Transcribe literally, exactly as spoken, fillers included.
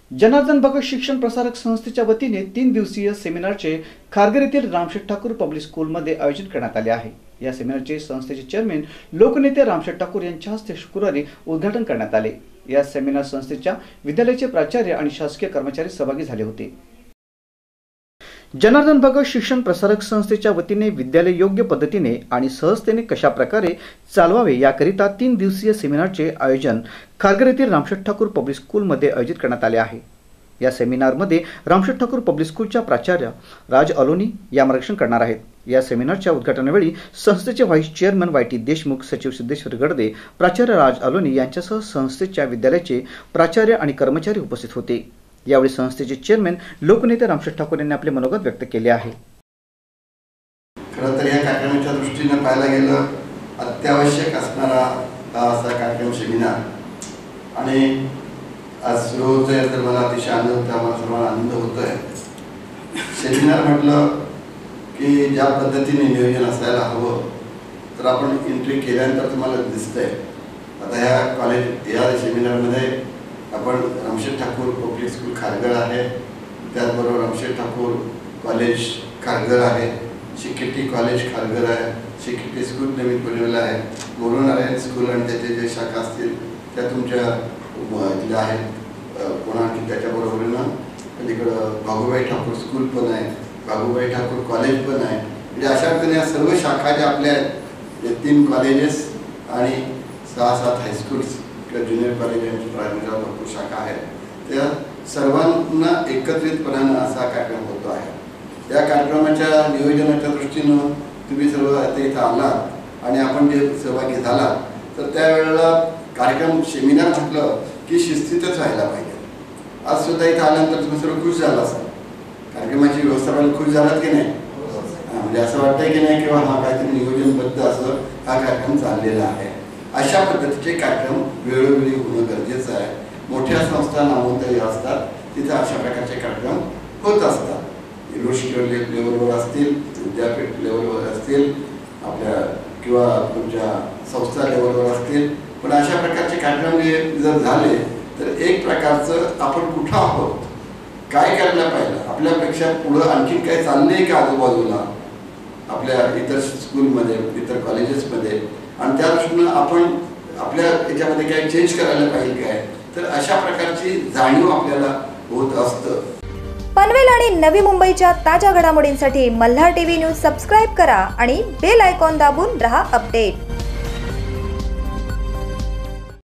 जनार्दन भगत शिक्षण प्रसारक संस्थेच्या वतीने तीन दिवसीय सेमिनारचे खारघर येथील रामशेठ ठाकूर पब्लिक स्कूलमध्ये आयोजन करण्यात आले आहे। या सेमिनारचे संस्थेचे चेअरमन लोकनेते रामशेठ ठाकूर यांच्या हस्ते शुक्रवारी उद्घाटन करण्यात आले। या सेमिनार संस्थेच्या विद्यालयाचे प्राचार्य आणि शासकीय कर्मचारी सहभागी झाले होते। जनार्दन भगत शिक्षण प्रसारक संस्थेच्या वतीने विद्यालय योग्य पद्धतीने आणि सहजतेने कशा प्रकारे चालवावे याकरिता तीन दिवसीय सेमिनारचे आयोजन खारघर येथील रामशेठ ठाकूर पब्लिक स्कूलमध्ये आयोजित करण्यात आले आहे। या सेमिनारमध्ये रामशेठ ठाकूर पब्लिक स्कूलच्या प्राचार्य राज अलोनी या मार्गदर्शन करणार आहेत। या सेमिनारच्या उद्घाटनावेळी संस्थेचे vice chairman Y T Deshmukh, सचिव सिद्धेश्वर गडदे, प्राचार्य राज अलोनी यांच्यासह संस्थेच्या विद्यालयाचे प्राचार्य आणि कर्मचारी उपस्थित होते। यावेळी संस्थेचे चेअरमन लोकनेते रामशेठ ठाकूर यांनी आपले मनोगत व्यक्त केले आहे। खरं तर या कार्यक्रमाच्या दृष्टीने पाहायला गेलं अत्यावश्यक असणारा हा असा कार्यक्रम सेमिनार आणि आज सुरू होतोय तर मला अतिशय आनंद होतो, आम्हाला सर्वांना आनंद होतोय। सेमिनार म्हटलं की ज्या पद्धतीने नियोजन असायला हवं तर आपण एंट्री केल्यानंतर तुम्हाला दिसतंय। आता ह्या कॉलेज या सेमिनारमध्ये आपण रामशेठ ठाकूर पब्लिक स्कूल खारघर आहे, त्याचबरोबर रामशेठ ठाकूर कॉलेज खारघर आहे, शिकेटी कॉलेज खारघर आहे, शिकेटी स्कूल नवीन पुणेला आहे, मोरोनारायण स्कूल आणि त्याचे जे शाखा असतील त्या तुमच्या इथल्या आहेत पुन्हा आणखी त्याच्याबरोबरीनं पलीकडं भागूबाई ठाकूर स्कूल पण आहे, भागूबाई ठाकूर कॉलेज पण आहे। म्हणजे अशा प्रकारे सर्व शाखा ज्या आपल्या आहेत, तीन कॉलेजेस आणि सहा सात हायस्कूल्स किंवा ज्युनियर कॉलेज यांची प्रायमरीला भरपूर शाखा आहेत, त्या सर्वांना एकत्रितपणानं असा कार्यक्रम होतो आहे। या कार्यक्रमाच्या नियोजनाच्या दृष्टीनं तुम्ही सर्व आता इथं आलात आणि आपण जे सहभागी झालात तर त्यावेळेला कार्यक्रम सेमिनार म्हटलं की शिस्तीतच राहायला पाहिजे। आज सुद्धा इथं आल्यानंतर तुम्ही सर्व खुश झाला असाल, कार्यक्रमाची व्यवस्था पाहिजे, खुश झालात की नाही? म्हणजे असं वाटतंय की नाही किंवा हा काहीतरी नियोजनबद्ध असं हा कार्यक्रम चाललेला आहे। अशा पद्धतीचे कार्यक्रम वेळोवेळी होणं गरजेचं आहे। मोठ्या संस्था नामवंत असतात तिथे अशा प्रकारचे कार्यक्रम होत असतात, युनिव्हर्सिटी लेवलवर असतील, विद्यापीठ लेवलवर असतील, आपल्या किंवा तुमच्या संस्था लेवलवर असतील। पण अशा प्रकारचे कार्यक्रम जर झाले तर एक प्रकारचं आपण कुठं आहोत, काय करायला पाहिजे, आपल्यापेक्षा पुढं आणखी काय चाललंय का आजूबाजूला आपल्या इतर स्कूलमध्ये, इतर कॉलेजेसमध्ये, आणि त्या दृष्टीनं आपण आपल्या याच्यामध्ये काय चेंज करायला पाहिजे काय, तर अशा प्रकारची जाणीव आपल्याला होत असतं। पनवेल आणि नवी मुंबईच्या ताज्या घडामोडींसाठी मल्हार टीव्ही न्यूज सबस्क्राईब करा आणि बेल आयकॉन दाबून रहा अपडेट।